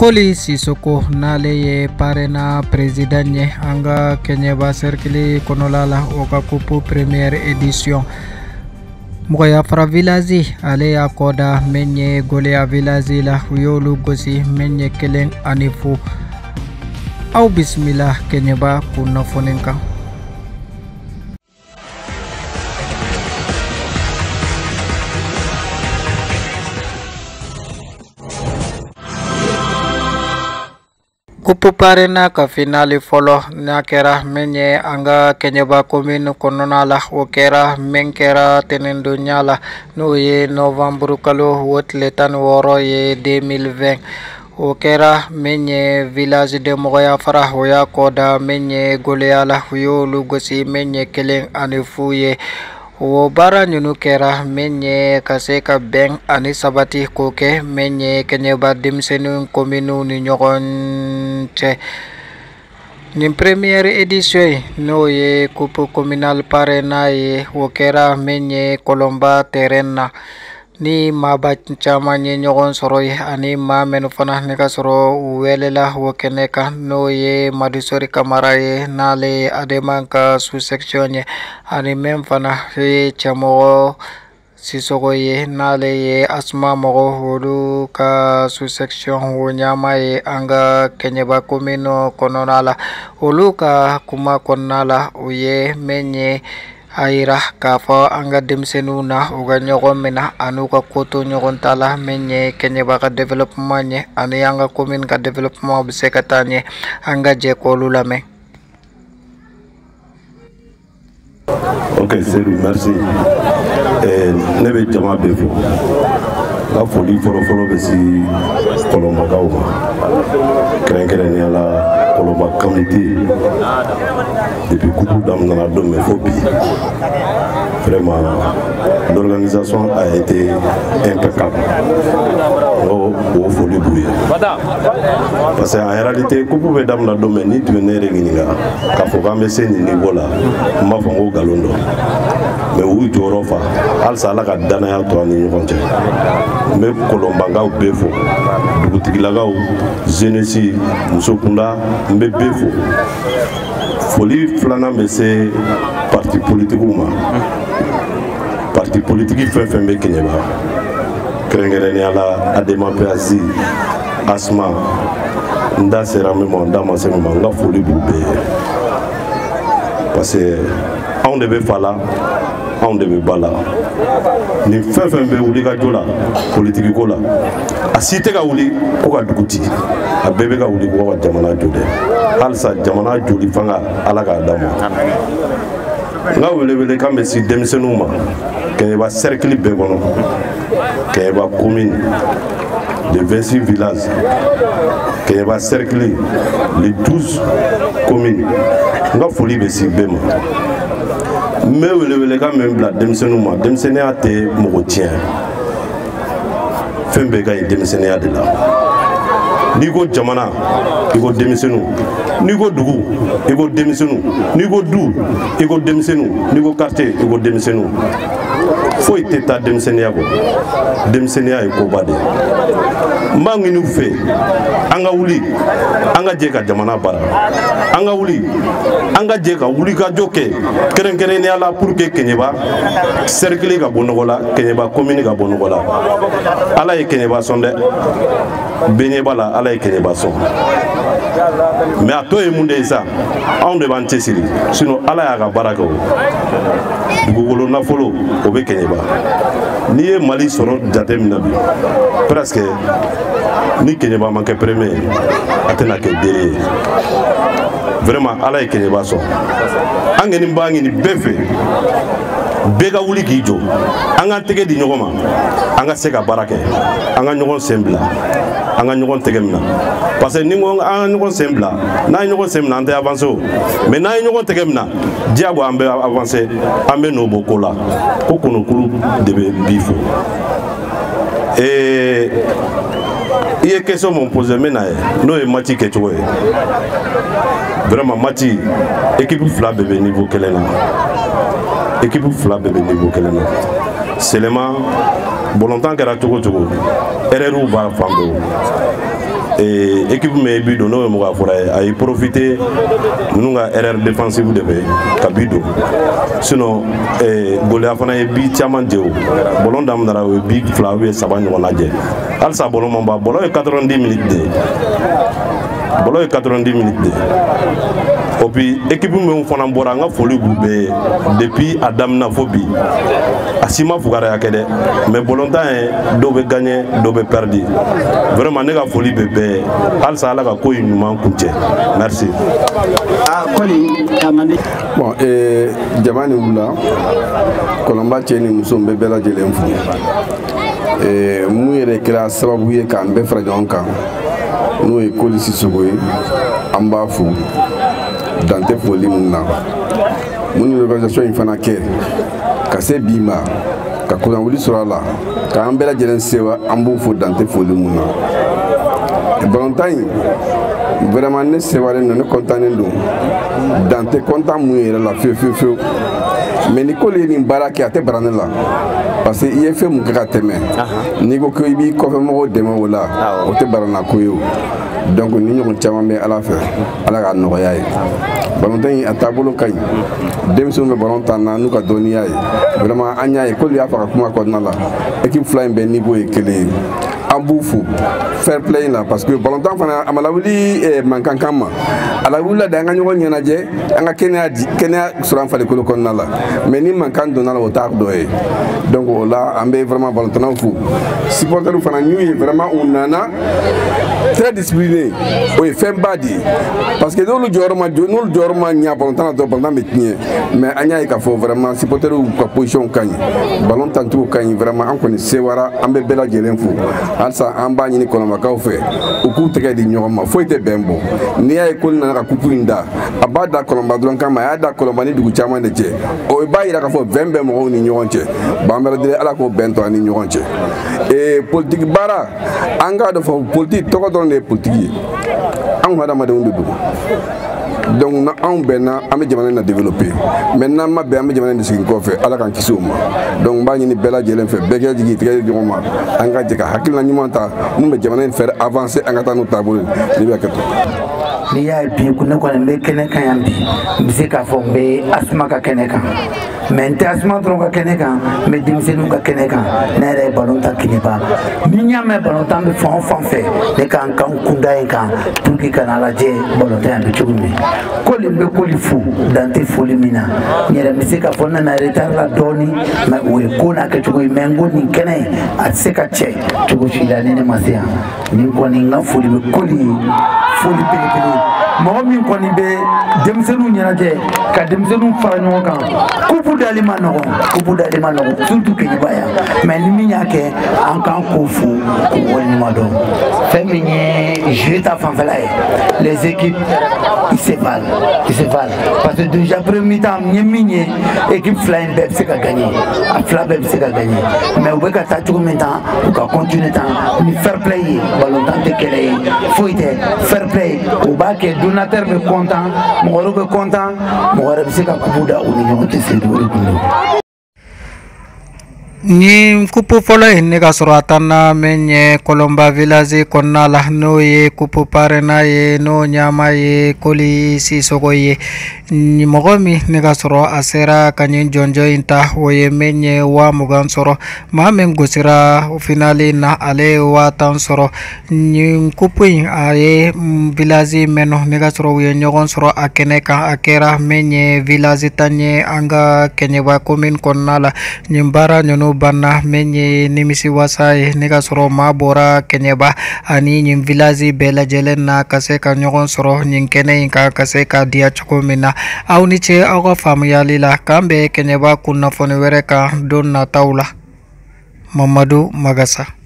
Koli Sisoko nale ye parena president nye anga Kenyeba Circle konolala oka kupu première édition Moya fra village ale ya koda menye gole ya village la yolu gosi menye keleng anifu au bismillah Kenyeba kuna fonenka Kupu parena ka finali folo na kera menye anga Kenyeba commune kononala o kera menkera tenendo nyala no ye novembre kalo wotle tan woro ye 2020 o kera menye village de Moya Fara hoya koda menye goleala yo lugosi menye keleng anefuye o bara nyunu kera menye kaseka beng ani sabati koke menye Kenyeba dimsenu commune ni nyogon ni première édition no ye coupe communal parena ye wokera menye kolomba terena ni maba chama nye nyogon soro ye ani ma menu fana ne ka soro welela wokeneka no ye madusori kamara ye nale ademanka sous section ye ani mem fana ye chamo Sisoko ye nale ye asma mogo hulu ka sous section nyama ye anga Kenyeba commune kononala hulu ka kuma konala uye menye aira kafa anga dimsenu na uga nyogon mena anu ka koto nyogon tala menye Kenyeba ka development nye ani anga commune ka development bisekatanye anga je kolula me. Ok, c'est lui, merci. Ne bɛ jama bɛɛ fo ka foli fɔlɔfɔlɔ bɛ si kɔlɔnbagaw ma kɛrɛnkɛrɛnnenya la kɔlɔnba communauté depuis coupe daminɛna don mais fo bi vraiment l'organisation a été impeccable o foli b'u ye parce que en réalité coupe bɛ daminɛ don mais ni tun ye ne yɛrɛ ɲininka k'a fɔ k'an bɛ se nin niveau la n b'a fɔ n ko nkalon don mais u jɔyɔrɔ fa halisa ala ka danaya to an ni ɲɔgɔn cɛ n bɛ kɔlɔnbagaw bɛɛ fo dugutigilakaw jeunesse muso kunda n bɛ bɛɛ fo foli filanan bɛ se parti politiques ma parti politique fɛn fɛn bɛ Kenyeba kɛrɛnkɛrɛnnenya la Adema Peazi Asma n da sera min ma n da ma se min ma n ka foli b'u bɛɛ ye parce que anw de bɛ fa la anw de bɛ ba la ni fɛn fɛn bɛ wuli ka jɔ la politique ko la a si tɛ ka wuli ko ka dugu ci a bɛɛ bɛ ka wuli ko ka jamana jɔ dɛ halisa jamana joli fanga ala k'a d'a ma n ka welewele kan bɛ si denmisɛnninw ma Kenyeba cercle bɛɛ kɔnɔ Kenyeba commune les 26 villages Kenyeba cercle les 12 communes n ka foli bɛ si bɛɛ ma n bɛ welewele kan bɛ bila denmisɛnninw ma denmisɛnninya tɛ mɔgɔ tiɲɛ fɛn bɛɛ ka ɲi denmisɛnninya de la n'i ko jamana i ko denmisɛnninw n'i ko dugu i ko denmisɛnninw n'i ko du i ko denmisɛnninw n'i ko quartier i ko denmisɛnninw foyi tɛ taa denmisɛnninya kɔ denmisɛnninya ye koba de ye n b'a ɲini u fɛ an ka wuli an ka jɛ ka jamana baara an ka wuli an ka jɛ ka wulikajɔ kɛ kɛrɛnkɛrɛnnenya la pour que Kenyeba cercle ka bɔ nɔgɔ la Kenyeba commune ka bɔ nɔgɔ la ala ye Kenyeba sɔn dɛ bɛɛ b'a la ala ye Kenyeba sɔn mais a tɔ ye mun de ye sa anw de b'an cɛsiri sinon ala y'a ka baara kɛ o dugukolo nafolo o bɛ Kenyeba n'i ye Mali sɔrɔ jate min na bi presque ni Kenyeba ma kɛ premier a tɛna kɛ dernier ye vraiment ala ye Kenyeba sɔn an kɔni b'a ɲini bɛɛ fɛ bɛɛ ka wuli k'i jɔ an k'an tɛgɛ di ɲɔgɔn ma an ka se ka baara kɛ an ka ɲɔgɔn sen bila an ka ɲɔgɔn tɛgɛ minɛ parce que ni ko an ka ɲɔgɔn sen bila n'an ye ɲɔgɔn sen minɛ an tɛ avancer o mais n'an ye ɲɔgɔn tɛgɛ minɛ diyago an bɛ avancer an bɛ n'o bɔ ko la ko kɔnɔkulu de bɛ bi fo i ye question mun posé n bɛ na ye n'o ye match kɛcogo ye vraiment match équipe fila bɛɛ bɛ niveau kelen na équipe fila bɛɛ bɛ niveau kelen na seulement bɔlɔntan kɛra cogo o cogo erreur b'a fan bɛɛ équipe mais bi do no mo ga fora ay profiter nous nga erreur défensive de kabido sinon golia fana e bi chaman deo bolon dam dara we bi flawe saban wala je al sa bolon mamba bolon 90 minutes de bolon 90 minutes de et puis équipe me fana bora nga foli gube depuis adam na fobi asima fugara yakede mais bolontan do be gagner do be perdre vraiment ne ga foli bebe al sa ala ga ko yuma kunche merci bon jamani wula kolomba cheni musombe bela jelen fu mu yere kira sababu ye kan be fra jonka no e kolisi sogoy amba fu dante foli munna mun organisation infana ke kase bima ka ko wuli surala ka ambela jelen sewa ambu fu dante foli munna balontain vraiment ne sewa ne contanen do dante content mu yere la fe mais ni ko le ni baraki ate baranela parce que il est fait mon krateme ni ko ko bi ko fe mo demo wala o te barana ko yo donc ni ñu chama me ala fe ala ga no yaay balontain atabolo kay demso me balontan na nu ka doniya vraiment anya e ko li afa kuma ko na la équipe flying ben niveau e kele ambufu fair play là parce que balontan fana amala wuli mankankama ala wula da nga ñoo ñana je nga kenya suran fale ko ko na la mais ni mankan do na la wota do e donc là ambe vraiment balontan fu supporter fana ñu vraiment on nana très discipliné o e fem badi parce que no jorma nya balontan do balontan metnie mais anya e ka fo vraiment supporter ko position kanyi balontan tu kanyi vraiment an ko ni sewara ambe bela jelen fu alsa amba ni koloma ka fe o ku tege di nyoma fo ite bembo ni ay ko na ka kupurinda abada koloma dron kama ya da koloma ni dugu chama de che o ba ira ka fo bembe mo ni nyonche bambara dire ala ko bento ani nyonche e politique bara anga do fo politique to ko don le politique an hada ma de ndu donc na an benna am jamana na développer maintenant ma be am jamana ni sikin ko fe ala kan kisuma donc ba ni bela jelen fe bege jigi tigay di ngoma anga jika hakil na nyumanta mu be jamana faire avancer anga tanu tabul ni be kato ni ya bi ku ne ko ne kene kan yambi bi ka fo be asma ka kene kan mais asma tron ka kene kan mais dimsenu ka kene kan na re balon ta kine ba ni nyame balon ta be fon fe de kan kunda en kan pour ki kanala je balon ta be chugumi ko limbe ko lifu dante foli mina nyere mi ka fo na retard la doni ma we ko na ka chugo mengo ni kene at se ka che chugo shida ne masia ni ko ni nga foli be ko li foli pele mo min ko ni be demsenu nyanaje ka demsenu fara nyon kan kupu dalima no surtout ke baya mais ni mi nyake an kan ko fu ko woni mado féminin je ta fan fala les équipes ils se valent parce que déjà premier temps ni équipe flying beb c'est ka gagner a fla beb c'est ka gagner mais on ka ta tout maintenant on ka continuer temps ni fair play ballon tant que les faut être fair play au bas que donateur me content mon be content mon c'est ka kubuda union te c'est ni kupu folo ne ka sɔrɔ a tanna min ye kolomba village kɔnɔna la n'o ye kupu parena ye n'o ɲama ye koli sisogo ye mɔgɔ min ne ka sɔrɔ a sera ka ɲi jɔnjɔ in ta o ye min ye 20 sɔrɔ maa min gosira finali na ale ye 10 sɔrɔ ni kupu in a ye village mɛnɔ ne ka sɔrɔ u ye ɲɔgɔn sɔrɔ a kɛnɛ kan a kɛra min ye village tan ye an ka Kɛɲɛba commune kɔnɔna la nin baara ɲɔnu banna min ye nimisi wasa ye ne ka sɔrɔ maa bɔra Kɛɲɛba ani nin village bɛɛ lajɛlen na ka se ka ɲɔgɔn sɔrɔ nin kɛnɛ in kan ka se ka diya cogo min na aw ni ce aw ka faamuyali la k'an bɛ Kɛɲɛba kunnafoni wɛrɛ kan don nataw la Mamadu Magasa.